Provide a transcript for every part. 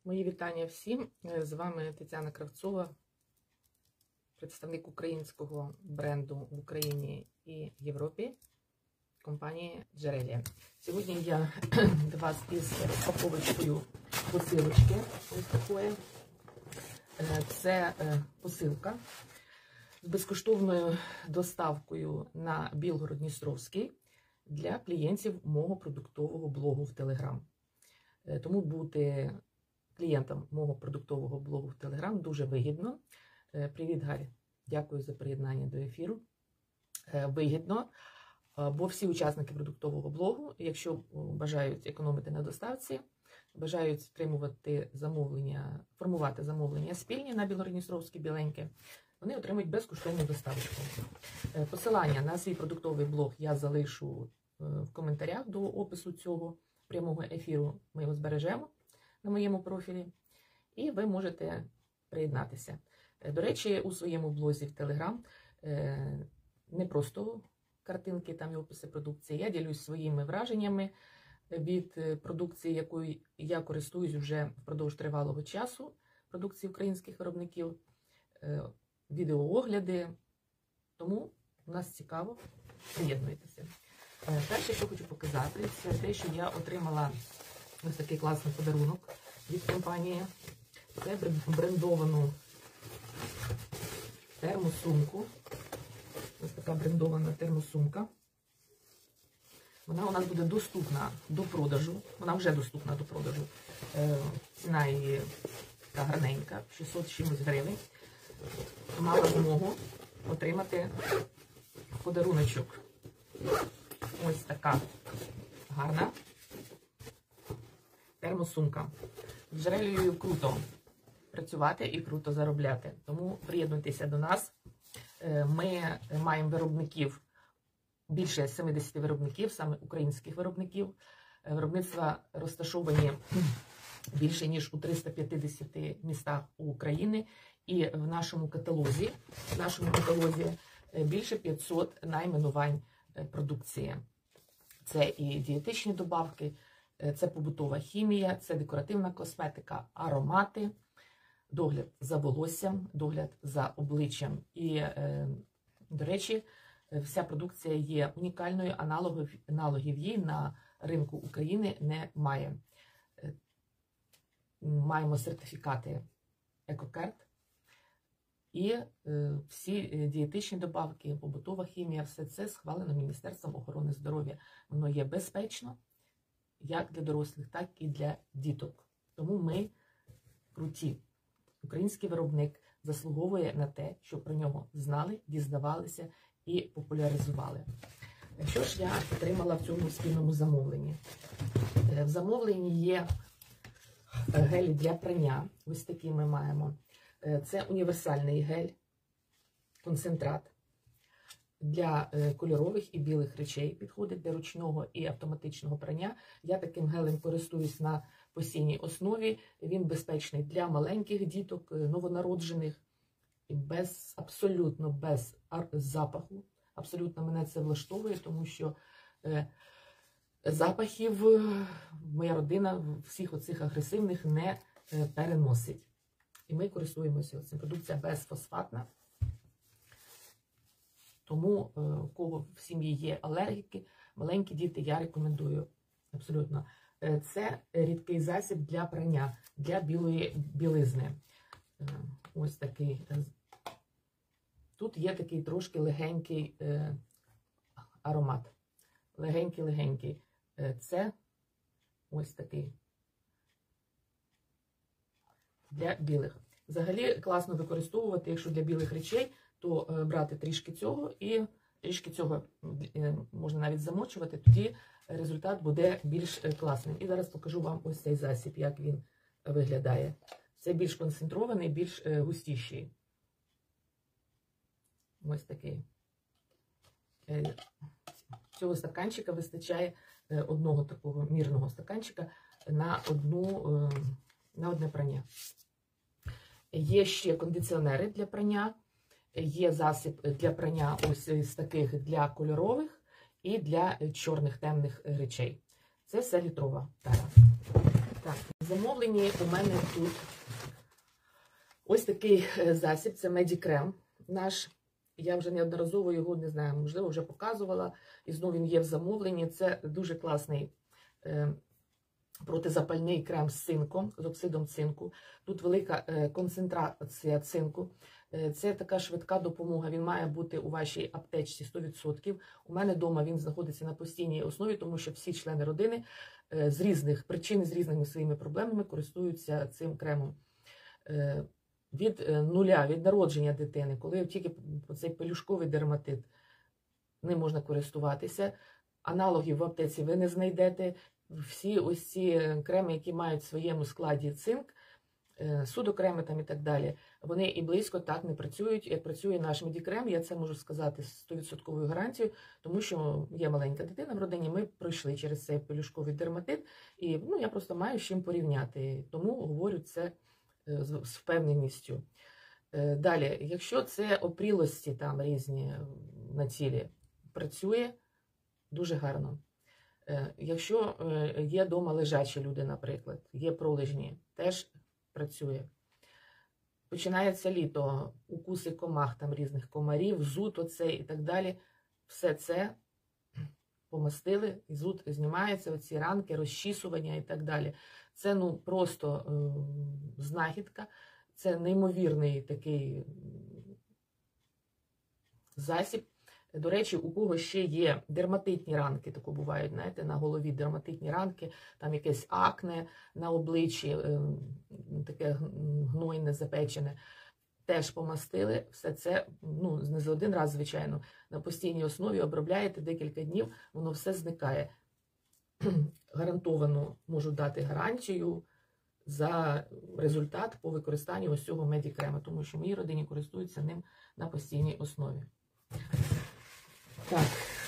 Мої вітання всім. З вами Тетяна Кравцова, представник українського бренду в Україні і Європі, компанії Джерелія. Сьогодні я до вас із упаковочкою посилочки. Ось такої. Це посилка з безкоштовною доставкою на Білгород-Дністровський для клієнтів мого продуктового блогу в Телеграм. Тому бути клієнтам мого продуктового блогу в Телеграм дуже вигідно. Привіт, Гарі! Дякую за приєднання до ефіру. Вигідно, бо всі учасники продуктового блогу, якщо бажають економити на доставці, бажають формувати замовлення спільні на Білгород-Дністровське біленьке, вони отримують безкоштовну доставочку. Посилання на свій продуктовий блог я залишу в коментарях до опису цього прямого ефіру. Ми його збережемо на моєму профілі, і ви можете приєднатися. До речі, у своєму блозі в Телеграм не просто картинки, там і описи продукції, я ділюсь своїми враженнями від продукції, якою я користуюсь вже впродовж тривалого часу, продукції українських виробників, відеоогляди. Тому у нас цікаво, приєднуйтеся. Перше, що хочу показати, це те, що я отримала ось такий класний подарунок від компанії. Це брендовану термосумку. Ось така брендована термосумка. Вона у нас буде доступна до продажу. Вона вже доступна до продажу. Ціна її така гарненька, 600 чимось гривень. Мала змогу отримати подаруночок. Ось така гарна термосумка. З Джерелією круто працювати і круто заробляти. Тому приєднуйтеся до нас. Ми маємо виробників, більше 70 виробників, саме українських виробників. Виробництва розташовані більше, ніж у 350 містах України. І в нашому каталозі більше 500 найменувань продукції. Це і дієтичні добавки, це побутова хімія, це декоративна косметика, аромати, догляд за волоссям, догляд за обличчям. І, до речі, вся продукція є унікальною, аналогів їй на ринку України немає. Маємо сертифікати EcoCert. І всі дієтичні добавки, побутова хімія, все це схвалено Міністерством охорони здоров'я. Воно є безпечно як для дорослих, так і для діток. Тому ми круті. Український виробник заслуговує на те, щоб про нього знали, дізнавалися і популяризували. Що ж я отримала в цьому спільному замовленні? В замовленні є гелі для прання. Ось такі ми маємо. Це універсальний гель, концентрат для кольорових і білих речей. Підходить для ручного і автоматичного прання. Я таким гелем користуюсь на постійній основі. Він безпечний для маленьких діток, новонароджених, абсолютно без запаху. Абсолютно мене це влаштовує, тому що запахів моя родина всіх оцих агресивних не переносить. І ми користуємося цим. Продукція безфосфатна. Тому, у кого в сім'ї є алергіки, маленькі діти, я рекомендую абсолютно. Це рідкий засіб для прання, для білої білизни. Ось такий. Тут є такий трошки легенький аромат. Легенький. Це ось такий. Для білих. Взагалі класно використовувати, якщо для білих речей, то брати трішки цього і трішки цього можна навіть замочувати, тоді результат буде більш класним. І зараз покажу вам ось цей засіб, як він виглядає. Це більш концентрований, більш густіший. Ось такий. Цього стаканчика вистачає одного такого мірного стаканчика на одне прання. Є ще кондиціонери для прання, є засіб для прання ось з таких для кольорових і для чорних темних речей. Це все літрова тара. Так, замовленні у мене тут ось такий засіб, це Медікрем наш. Я вже неодноразово його, не знаю, можливо, вже показувала, і знову він є в замовленні. Це дуже класний протизапальний крем з цинком, з оксидом цинку. Тут велика концентрація цинку. Це така швидка допомога, він має бути у вашій аптечці 100%. У мене вдома він знаходиться на постійній основі, тому що всі члени родини з різних причин, з різними своїми проблемами користуються цим кремом. Від нуля, від народження дитини, коли тільки цей пелюшковий дерматит, ним можна користуватися. Аналогів в аптеці ви не знайдете. Всі ось ці креми, які мають в своєму складі цинк, судокреми там і так далі, вони і близько так не працюють, як працює наш Медікрем. Я це можу сказати з 100% гарантією, тому що є маленька дитина в родині, ми пройшли через цей пелюшковий дерматит, і я просто маю з чим порівняти, тому говорю це з впевненістю. Далі, якщо це опрілості там різні на тілі, працює дуже гарно. Якщо є вдома лежачі люди, наприклад, є пролежні, теж працює. Починається літо, укуси комах, там різних комарів, зуд оцей і так далі. Все це помастили, і зуд знімається, оці ранки, розчісування і так далі. Це просто знахідка, це неймовірний такий засіб. До речі, у кого ще є дерматитні ранки, тако бувають, знаєте, на голові дерматитні ранки, там якесь акне на обличчі, таке гнойне, запечене, теж помастили. Все це, не за один раз, звичайно, на постійній основі обробляєте декілька днів, воно все зникає. Гарантовано можу дати гарантію за результат по використанню ось цього Медікрема, тому що в моїй родині користуються ним на постійній основі. Так,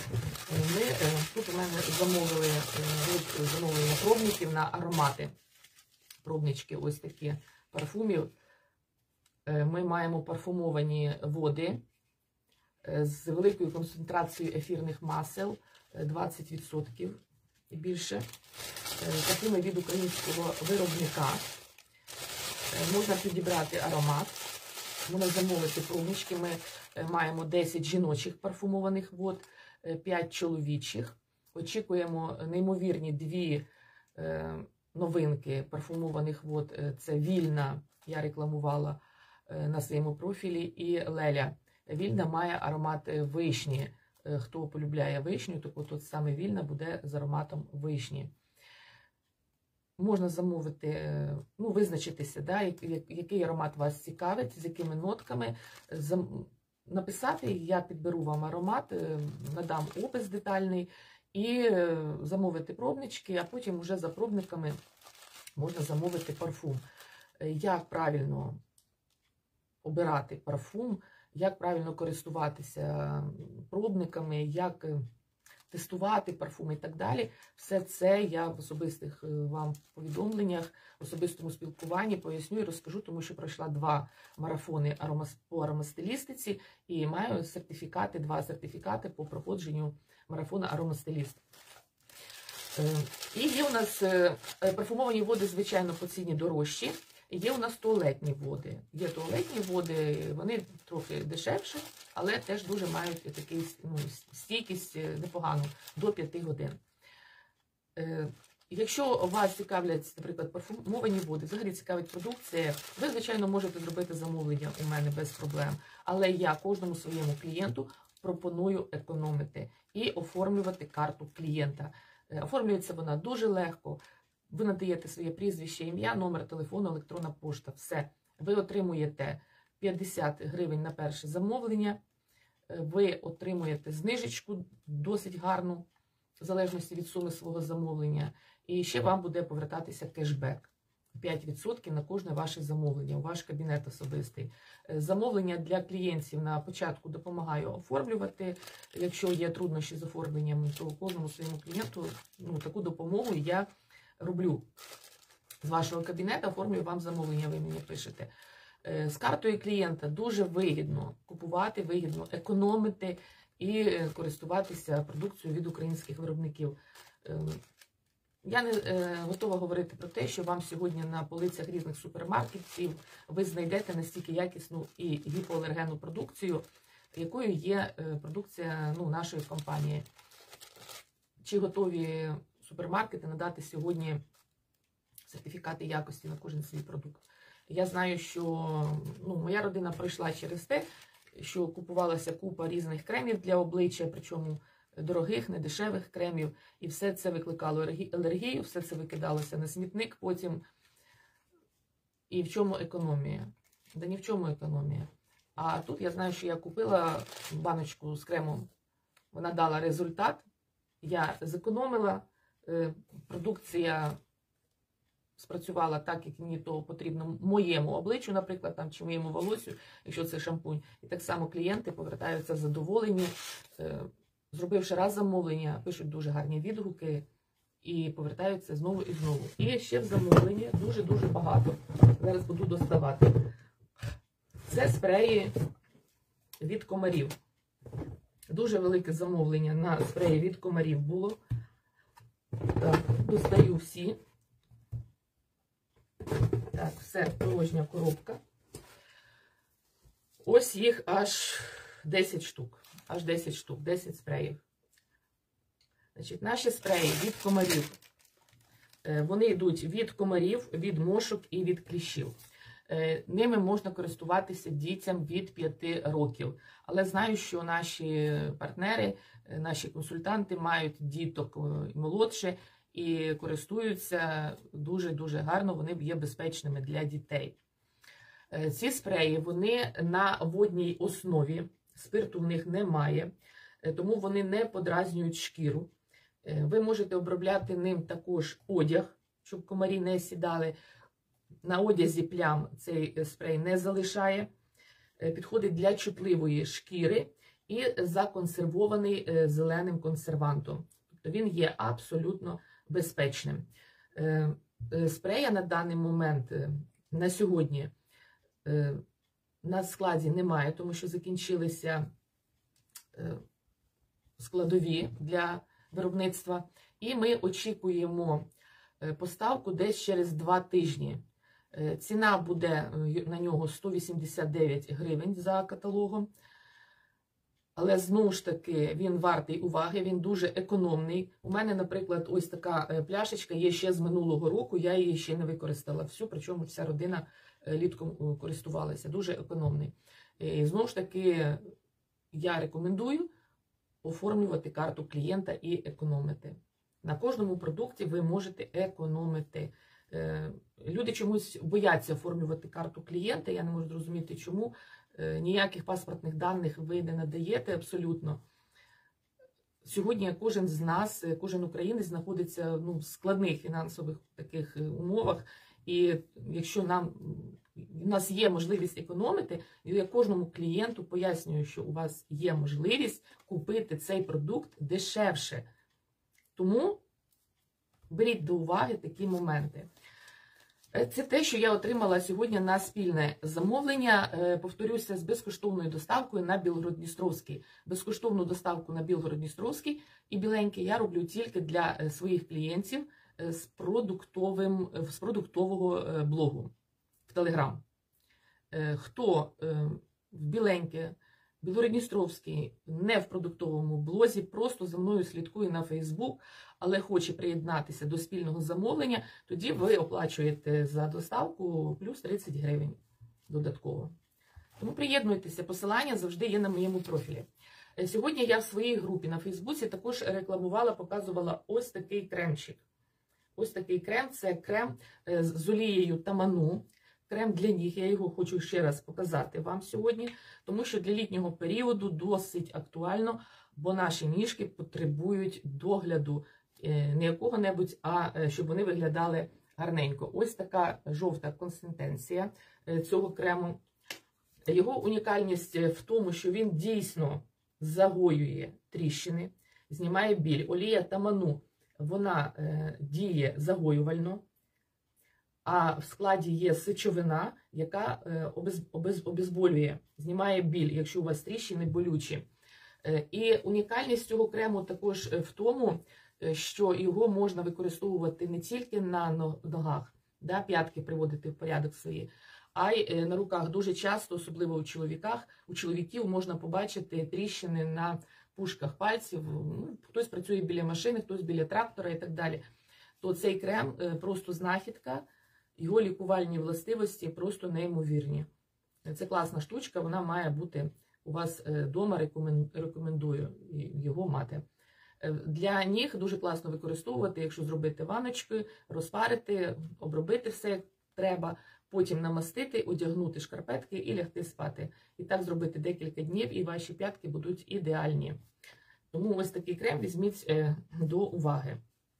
тут у мене замовили замовлення пробників на аромати. Пробнички ось такі парфумів. Ми маємо парфумовані води з великою концентрацією ефірних масел, 20% і більше. Парфуми від українського виробника. Можна підібрати аромат, можна замовити пробнички. Ми маємо 10 жіночих парфумованих вод, 5 чоловічих. Очікуємо неймовірні 2 новинки парфумованих вод. Це Вільна, я рекламувала на своєму профілі, і Леля. Вільна має аромат вишні. Хто полюбляє вишню, то тут саме Вільна буде з ароматом вишні. Можна замовити, визначитися, який аромат вас цікавить, з якими нотками, написати, я підберу вам аромат, надам опис детальний і замовити пробнички, а потім вже за пробниками можна замовити парфум. Як правильно обирати парфум, як правильно користуватися пробниками, як тестувати парфуми і так далі. Все це я в особистих вам повідомленнях, в особистому спілкуванні поясню і розкажу, тому що пройшла 2 марафони по аромастилістиці і маю сертифікати, 2 сертифікати по проходженню марафону аромастиліст. І є у нас парфумовані води, звичайно, по ціні дорожчі. Є у нас туалетні води. Є туалетні води, вони трохи дешевші, але теж дуже мають таку стійкість непогану, до 5 годин. Якщо вас цікавлять, наприклад, парфумовані води, взагалі цікавить продукція, ви, звичайно, можете зробити замовлення у мене без проблем. Але я кожному своєму клієнту пропоную економити і оформлювати карту клієнта. Оформлюється вона дуже легко. Ви надаєте своє прізвище, ім'я, номер телефону, електронна пошта. Все. Ви отримуєте 50 гривень на перше замовлення. Ви отримуєте знижечку досить гарну, в залежності від суми свого замовлення. І ще вам буде повертатися кешбек. 5% на кожне ваше замовлення, у ваш кабінет особистий. Замовлення для клієнтів на початку допомагаю оформлювати. Якщо є труднощі з оформленням, то кожному своєму клієнту таку допомогу я роблю. З вашого кабінету оформлюю вам замовлення, ви мені пишете. З картою клієнта дуже вигідно купувати, вигідно економити і користуватися продукцією від українських виробників. Я не готова говорити про те, що вам сьогодні на полицях різних супермаркетів ви знайдете настільки якісну і гіпоалергенну продукцію, якою є продукція нашої компанії. Чи готові супермаркети надати сьогодні сертифікати якості на кожен свій продукт? Я знаю, що моя родина пройшла через те, що купувалася купа різних кремів для обличчя, причому дорогих, недешевих кремів, і все це викликало алергію, все це викидалося на смітник потім. І в чому економія? Да ні в чому економія. А тут я знаю, що я купила баночку з кремом, вона дала результат, я зекономила, продукція спрацювала так, як мені того потрібно моєму обличчю, наприклад, там, чи моєму волосю, якщо це шампунь. І так само клієнти повертаються задоволені, зробивши раз замовлення, пишуть дуже гарні відгуки і повертаються знову і знову. І ще в замовленні дуже-дуже багато. Зараз буду доставати. Це спреї від комарів. Дуже велике замовлення на спреї від комарів було. Так, достаю всі. Так, все, порожня коробка. Ось їх аж 10 штук. Аж 10 штук, 10 спреїв. Значить, наші спреї від комарів. Вони йдуть від комарів, від мошок і від кліщів. Ними можна користуватися дітям від 5 років. Але знаю, що наші партнери, наші консультанти мають діток молодше і користуються дуже-дуже гарно, вони є безпечними для дітей. Ці спреї, вони на водній основі, спирту в них немає, тому вони не подразнюють шкіру. Ви можете обробляти ним також одяг, щоб комарі не сідали. На одязі плям цей спрей не залишає. Підходить для чутливої шкіри і законсервований зеленим консервантом. Тобто він є абсолютно безпечним. Спрея на даний момент, на сьогодні, на складі немає, тому що закінчилися складові для виробництва. І ми очікуємо поставку десь через 2 тижні. Ціна буде на нього 189 гривень за каталогом. Але, знову ж таки, він вартий уваги, він дуже економний. У мене, наприклад, ось така пляшечка є ще з минулого року, я її ще не використала всю, причому вся родина літком користувалася. Дуже економний. І, знову ж таки, я рекомендую оформлювати карту клієнта і економити. На кожному продукті ви можете економити. Люди чомусь бояться оформлювати карту клієнта, я не можу зрозуміти чому. Ніяких паспортних даних ви не надаєте абсолютно. Сьогодні кожен з нас, кожен українець знаходиться в складних фінансових таких умовах. І якщо у нас є можливість економити, я кожному клієнту пояснюю, що у вас є можливість купити цей продукт дешевше. Тому беріть до уваги такі моменти. Це те, що я отримала сьогодні на спільне замовлення. Повторюся, з безкоштовною доставкою на Білгород-Дністровський. Безкоштовну доставку на Білгород-Дністровський і біленький я роблю тільки для своїх клієнтів з продуктового блогу в Телеграм. Хто в біленьке, Білгород-Дністровський, не в продуктовому блозі, просто за мною слідкує на Фейсбук, але хоче приєднатися до спільного замовлення, тоді ви оплачуєте за доставку плюс 30 гривень додатково. Тому приєднуйтеся, посилання завжди є на моєму профілі. Сьогодні я в своїй групі на Фейсбуці також рекламувала, показувала ось такий кремчик. Ось такий крем, це крем з олією таману. Крем для ніг, я його хочу ще раз показати вам сьогодні, тому що для літнього періоду досить актуально, бо наші ніжки потребують догляду не якого-небудь, а щоб вони виглядали гарненько. Ось така жовта консистенція цього крему. Його унікальність в тому, що він дійсно загоює тріщини, знімає біль. Олія таману, вона діє загоювально. А в складі є сечовина, яка обезболює, знімає біль, якщо у вас тріщини болючі. І унікальність цього крему також в тому, що його можна використовувати не тільки на ногах, да, п'ятки приводити в порядок свої, а й на руках. Дуже часто, особливо у чоловіків можна побачити тріщини на пушках пальців. Хтось працює біля машини, хтось біля трактора і так далі. То цей крем просто знахідка, його лікувальні властивості просто неймовірні. Це класна штучка, вона має бути у вас вдома, рекомендую його мати. Для ніг дуже класно використовувати, якщо зробити ваночки, розпарити, обробити все як треба, потім намастити, одягнути шкарпетки і лягти спати. І так зробити декілька днів, і ваші п'ятки будуть ідеальні. Тому ось такий крем візьміть до уваги.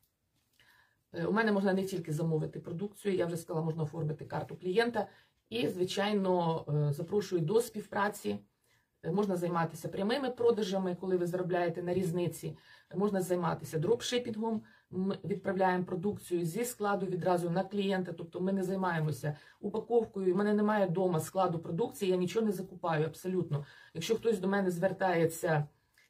У мене можна не тільки замовити продукцію, я вже сказала, можна оформити карту клієнта. І, звичайно, запрошую до співпраці. Можна займатися прямими продажами, коли ви заробляєте на різниці. Можна займатися дропшипінгом. Ми відправляємо продукцію зі складу відразу на клієнта. Тобто ми не займаємося упаковкою. У мене немає вдома складу продукції, я нічого не закупаю абсолютно. Якщо хтось до мене звертається...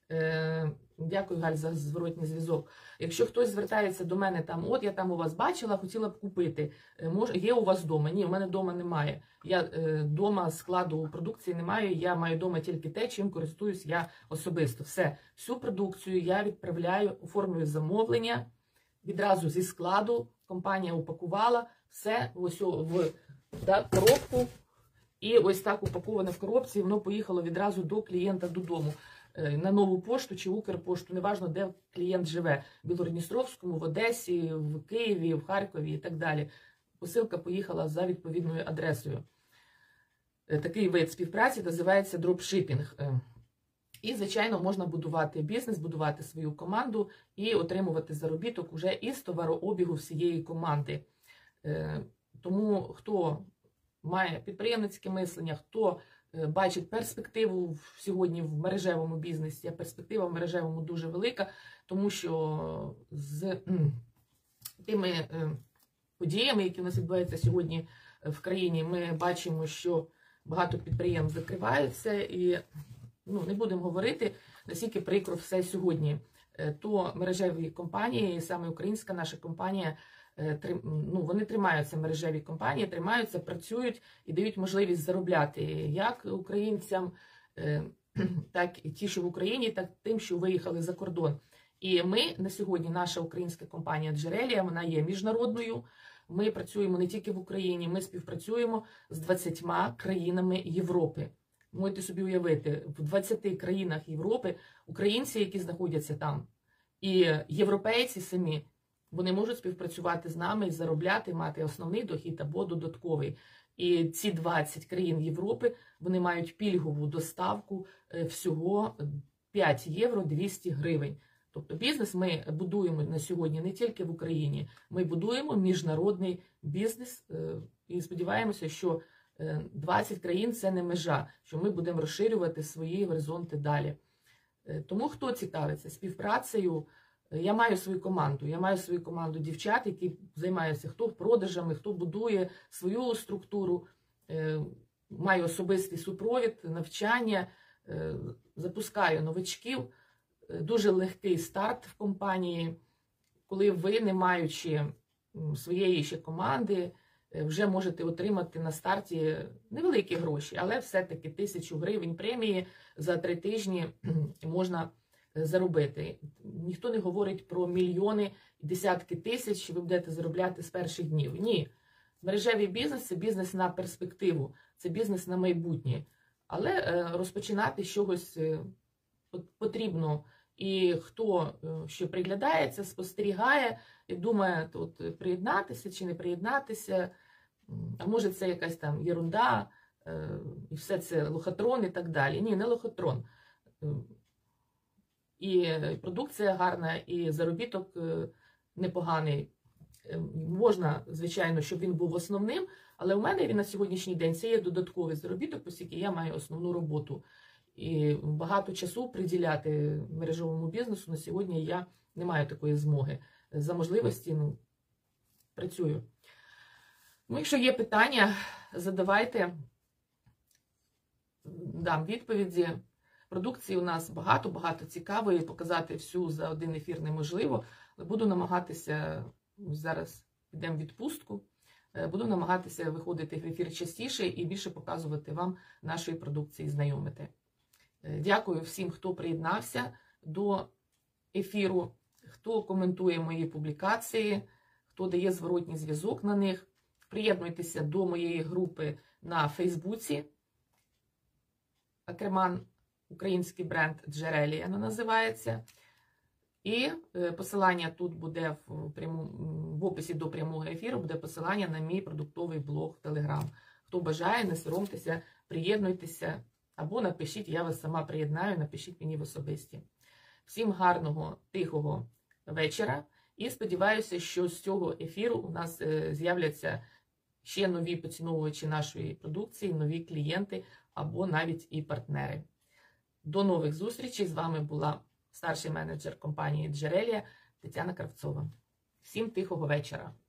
Дякую, Галь, за зворотній зв'язок. Якщо хтось звертається до мене там, от я там у вас бачила, хотіла б купити, є у вас вдома? Ні, у мене вдома немає. Я вдома складу продукції не маю, я маю вдома тільки те, чим користуюсь я особисто. Всю продукцію я відправляю, оформлюю замовлення, відразу зі складу, компанія упакувала, все ось в коробку, і ось так упаковане в коробці, воно поїхало відразу до клієнта додому. На нову пошту чи Укрпошту, неважно, де клієнт живе, в Білгород-Дністровському, в Одесі, в Києві, в Харкові і так далі. Посилка поїхала за відповідною адресою. Такий вид співпраці називається дропшипінг. І, звичайно, можна будувати бізнес, будувати свою команду і отримувати заробіток уже із товарообігу всієї команди. Тому, хто має підприємницьке мислення, хто бачить перспективу сьогодні в мережевому бізнесі, а перспектива в мережевому дуже велика, тому що з тими подіями, які у нас відбуваються сьогодні в країні, ми бачимо, що багато підприємств закриваються, і не будемо говорити, наскільки прикро все сьогодні. То мережеві компанії, саме українська наша компанія, вони тримаються, мережеві компанії, тримаються, працюють і дають можливість заробляти як українцям, так і ті, що в Україні, так і тим, що виїхали за кордон. І ми на сьогодні, наша українська компанія Джерелія, вона є міжнародною. Ми працюємо не тільки в Україні, ми співпрацюємо з 20 країнами Європи. Можете собі уявити, в 20 країнах Європи українці, які знаходяться там, і європейці самі, вони можуть співпрацювати з нами і заробляти, мати основний дохід або додатковий. І ці 20 країн Європи, вони мають пільгову доставку всього 5 євро 200 гривень. Тобто бізнес ми будуємо на сьогодні не тільки в Україні, ми будуємо міжнародний бізнес і сподіваємося, що 20 країн – це не межа, що ми будемо розширювати свої горизонти далі. Тому хто цікавиться співпрацею, я маю свою команду дівчат, які займаються хто продажами, хто будує свою структуру, маю особистий супровід, навчання, запускаю новачків, дуже легкий старт в компанії, коли ви, не маючи своєї ще команди, вже можете отримати на старті невеликі гроші, але все-таки 1000 гривень премії за 3 тижні можна заробити. Ніхто не говорить про мільйони і десятки тисяч, що ви будете заробляти з перших днів. Ні. Мережевий бізнес – це бізнес на перспективу, це бізнес на майбутнє. Але розпочинати з чогось потрібно. І хто ще приглядається, спостерігає і думає, тут приєднатися чи не приєднатися, а може це якась там єрунда, і все це лохотрон і так далі. Ні, не лохотрон. І продукція гарна, і заробіток непоганий. Можна, звичайно, щоб він був основним, але у мене він на сьогоднішній день це є додатковий заробіток, оскільки я маю основну роботу. І багато часу приділяти мережевому бізнесу на сьогодні я не маю такої змоги. За можливості працюю. Якщо є питання, задавайте, дам відповіді. Продукції у нас багато цікавої, показати всю за один ефір неможливо, Буду намагатися, зараз йдемо в відпустку, буду намагатися виходити в ефір частіше і більше показувати вам нашої продукції, знайомити. Дякую всім, хто приєднався до ефіру, хто коментує мої публікації, хто дає зворотній зв'язок на них. Приєднуйтеся до моєї групи на Фейсбуці. Акерман, український бренд Джерелія називається. І посилання тут буде в описі до прямого ефіру, буде посилання на мій продуктовий блог в Telegram. Хто бажає, не соромтеся, приєднуйтеся або напишіть, я вас сама приєднаю, напишіть мені в особисті. Всім гарного, тихого вечора і сподіваюся, що з цього ефіру у нас з'являться ще нові поціновувачі нашої продукції, нові клієнти або навіть і партнери. До нових зустрічей. З вами була старший менеджер компанії Джерелія Тетяна Кравцова. Всім тихого вечора.